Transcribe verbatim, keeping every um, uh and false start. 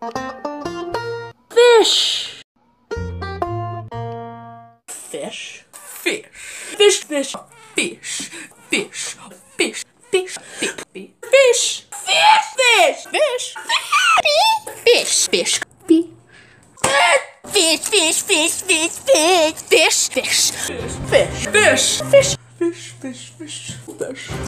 Fish. Fish. Fish. Fish. Fish. Fish. Fish. Fish. Fish. Fish. Fish. Fish. Fish. Fish. Fish. Fish. Fish. Fish, fish, fish, fish, fish, fish, fish, fish, fish, fish, fish, fish, fish, fish, fish.